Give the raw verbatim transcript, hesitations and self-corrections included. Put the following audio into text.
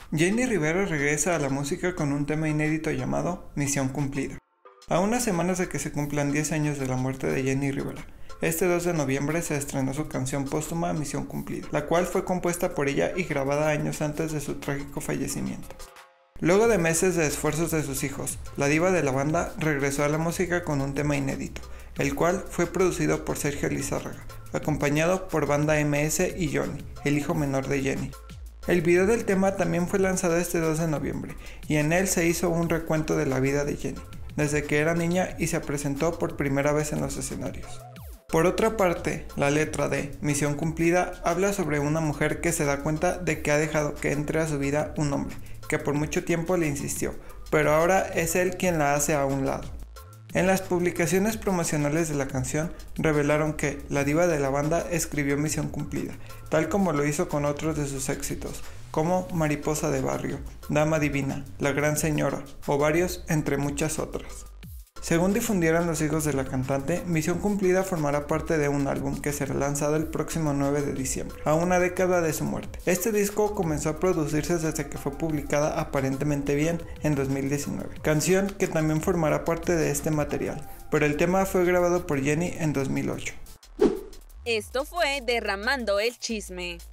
Jenni Rivera regresa a la música con un tema inédito llamado Misión Cumplida. A unas semanas de que se cumplan diez años de la muerte de Jenni Rivera, este dos de noviembre se estrenó su canción póstuma Misión Cumplida, la cual fue compuesta por ella y grabada años antes de su trágico fallecimiento. Luego de meses de esfuerzos de sus hijos, la diva de la banda regresó a la música con un tema inédito, el cual fue producido por Sergio Lizárraga, acompañado por Banda M S y Johnny, el hijo menor de Jenni. El video del tema también fue lanzado este dos de noviembre, y en él se hizo un recuento de la vida de Jenni, desde que era niña y se presentó por primera vez en los escenarios. Por otra parte, la letra de Misión Cumplida habla sobre una mujer que se da cuenta de que ha dejado que entre a su vida un hombre, que por mucho tiempo le insistió, pero ahora es él quien la hace a un lado. En las publicaciones promocionales de la canción revelaron que la diva de la banda escribió Misión Cumplida, tal como lo hizo con otros de sus éxitos, como Mariposa de Barrio, Dama Divina, La Gran Señora, o varios entre muchas otras. Según difundieron los hijos de la cantante, Misión Cumplida formará parte de un álbum que será lanzado el próximo nueve de diciembre, a una década de su muerte. Este disco comenzó a producirse desde que fue publicada Aparentemente Bien en dos mil diecinueve, canción que también formará parte de este material, pero el tema fue grabado por Jenni en dos mil ocho. Esto fue Derramando el Chisme.